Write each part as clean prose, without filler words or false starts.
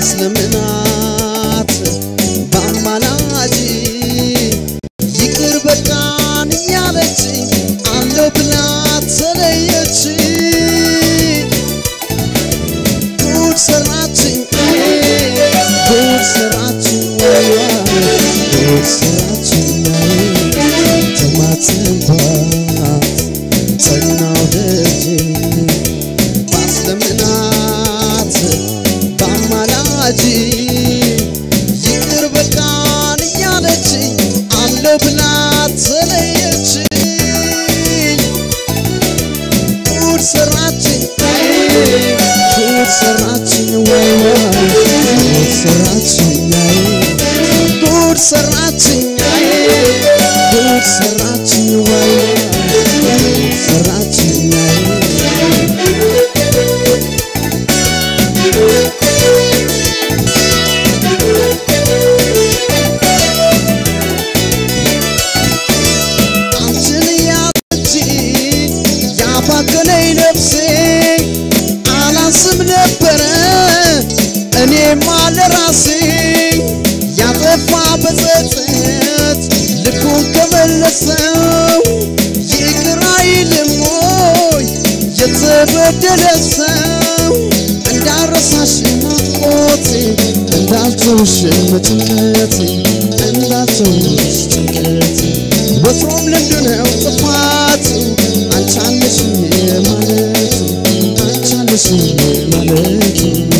ባስለምናት ባማላጂ ይቅር በቃን ያለች አለው ብላ ተለየች ጉድ ሰራችኝ ተማጽንኳት ጸናው ደጄ ባስለምናት ባማላጂ ይቅር በቃን ያለች አለው ብላ ተለየችኝ ጉድ ሰራችኝ ወይ ጉድ ሰራችኝ ጉድ ሰራችኝ ወይ ጉድ ሰራችኝ አንቺን ያለች ያባከነኝ ነፍሴ አላስብ ነበረ እኔማ ለራሴ ያጠፋ በጸጸት ልኩን ከመለሰው ይቅር አይልም ወይ የተበደለ ሰው እንዳረሳሽ ናፍቆቴ እንዳልተውሽ በጭንቀቴ እንዳልተውሽ ጭንቀቴ ወትሮም ልምዱ ነው ጥፋቱ አንቺ አለሽኝ ማለቱ አንቺ አለሽኝ ማለቱ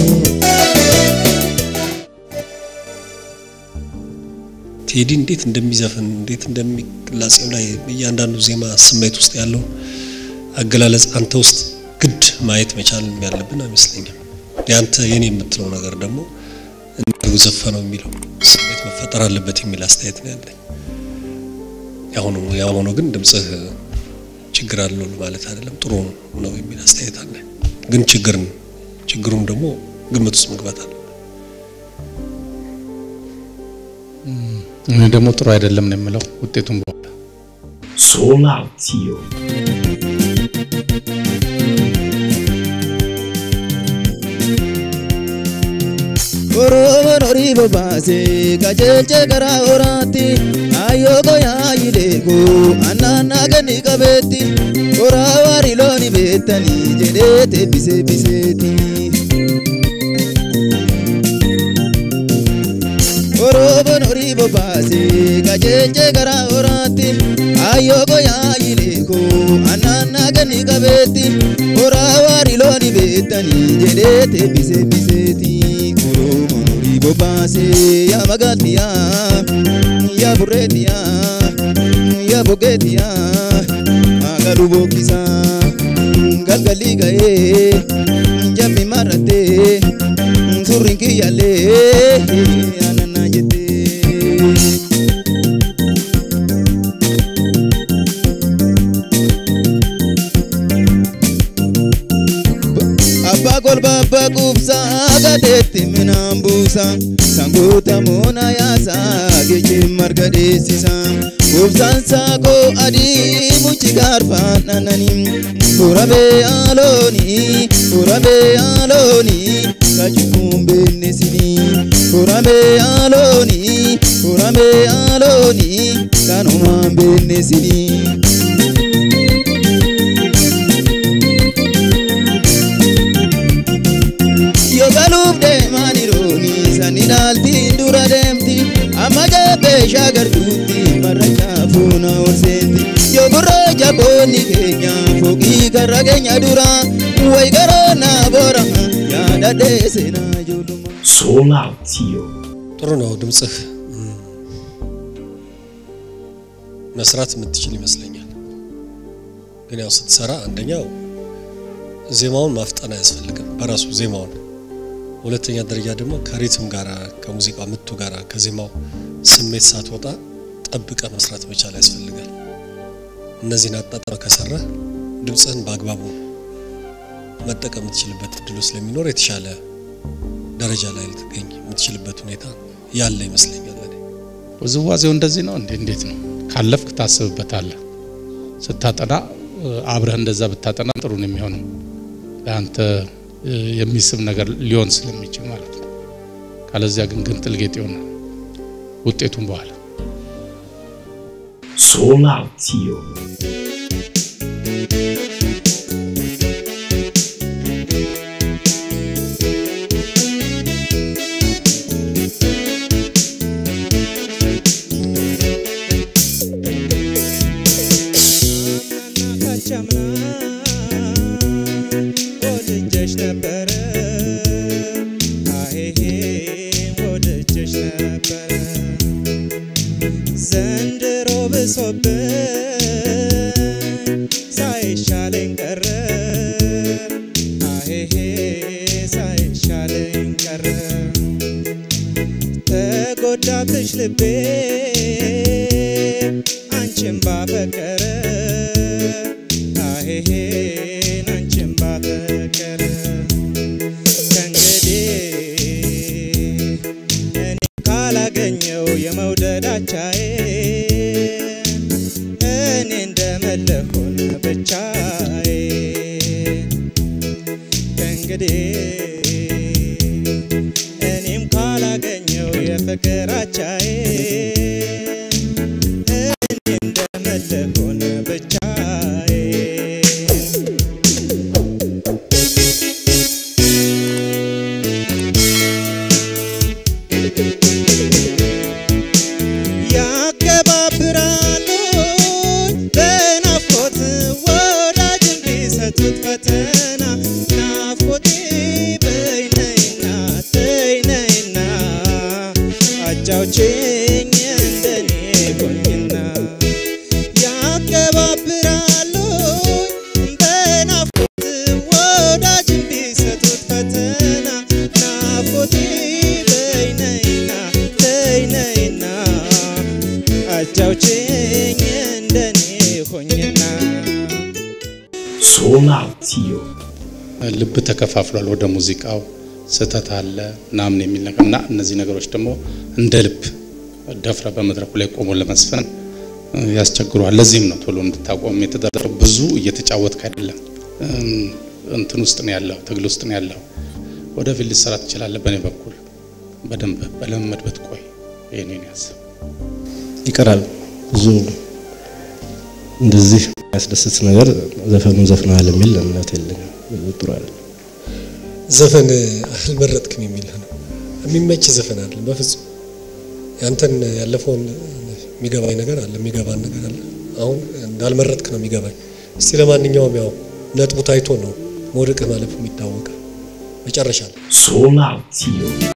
ቴዲ እንዴት እንደሚዘፈን እንዴት እንደሚቅላጼው ላይ እያንዳንዱ ዜማ ስሜት ውስጥ ያለው አገላለጽ አንተ ውስጥ ግድ ማየት መቻል ያለብን አይመስለኝም ያንተ የኔ የምትለው ነገር ደግሞ እንደው ዘፈነው የሚለው ስሜት መፈጠር አለበት የሚል አስተያየት ነው ያለኝ ያው ነው ግን ድምጽህ ችግር አለው ማለት አይደለም ጥሩ ነው የሚል አስተያየት አለ ግን ችግሩም ደግሞ ግምት ውስጥ መግባት አለ እኔ ደግሞ ጥሩ አይደለም ነው የምለው ውጤቱን በኋላ ሶላቲዮ Orori babase kajelche kara orati ayogo ya yilego anana gani kabeti orawari loni betani jedete biseti Orori babase kajelche kara orati ayogo ya yilego anana gani kabeti orawari loni betani jedete biseti Bobase ya magatia ya buretia ya bogetia agarubokisa galgaliga jami marate surinki yale anana jete Abagol baba kubsa gadeti minambusa Sanguta mona yasa geje margadesisa Kubsan sako adi muchigar fananani Urabe aloni kachukumbe nesini Urabe aloni kanumambe nesini Yogaluf de manironi sanidalti dura demti amaja besha gartuti maracha funa orsenti yogoro jaboni kenya fogi garagenya dura way garona bora ya dadesena joduma ሶላቲዮ ጥሩ ነው ድምጽህ መስራት የምትችል ይመስለኛል ግን ያው ስትሰራ አንደኛው ዜማውን ማፍጠና ያስፈልጋል በራሱ ዜማውን ሁለተኛ ደረጃ ደግሞ ከሪትም ጋራ ከሙዚቃ ምቱ ጋራ ከዜማው ስሜት ሳትወጣ ጠብቀ መስራት መቻል ያስፈልጋል እነዚህን አጣጣም ከሰራ ድምጽህን በአግባቡ መጠቀም የምትችልበት እድሉ ስለሚኖር የተሻለ ደረጃ ላይ ልትገኝ የምትችልበት ሁኔታ ያለ ይመስለኛል ለኔ ውዝዋዜው እንደዚህ ነው እንዴት ነው ካለፍክ ታስብበታለህ ስታጠና አብረህ እንደዛ ብታጠና ጥሩ ነው የሚሆነው አንተ የሚስብ ነገር ሊሆን ስለሚችል ማለት ነው አለዚያ ግን ጥልጌጥ ይሆናል ውጤቱን በኋላ Solatio. ተጎዳብሽ ልቤ አንቺን ባፈቀረ አሄሄ አንቺን ባፈቀረ ከእንግዲህ እኔ ካላገኘው የመውደዳቻዬ እኔ እንደመለሁን ብቻዬ ከእንግዲህ እኔም ካላገኘው የፍቅራቻዬ እኔ እንደመለሁን ብቻዬ ያከባብራሉ በናፍቆት ወዳጅን ቢሰጡት ፈተና ናፍቆቴ በይነይና ተይነይና አጫውችኝ እንደኔ ሆኝና ያከባብራሉ በናፍቆት ወዳጅን ቢሰጡት ፈተና ናፍቆቴ በይነይና ተይነይና አጫውችኝ እንደኔ ሆኝና Solatio. ልብ ተከፋፍሏል ወደ ሙዚቃው ስተት አለ ናምን የሚል ነገርና እነዚህ ነገሮች ደግሞ እንደ ልብ ደፍረ በመድረኩ ላይ ቆሞ ለመስፈን ያስቸግሯል ለዚህም ነው ቶሎ እንድታቆም የተደረገ ብዙ እየተጫወትክ አይደለም እንትን ውስጥ ነው ያለው ትግል ውስጥ ነው ያለው ወደ ፊልድ ሰራት ይችላል በኔ በኩል በደንብ በለመድበት ቆይ የኔን ያስብ ይቀራል ብዙ እንደዚህ ያስደስት ነገር ዘፈኑን ዘፍናል የሚል እምነት የለኝም ጥሩ አይደለም ዘፈን አልመረጥክም የሚል ነው የሚመች ዘፈን አይደለም በፍጹም ያንተን ያለፈውን የሚገባኝ ነገር አለ የሚገባን ነገር አለ አሁን እንዳልመረጥክ ነው የሚገባኝ እስቲ ለማንኛውም ያው ነጥቡ ታይቶ ነው ሞርቅ ማለት የሚታወቀው መጨረሻ Solatio.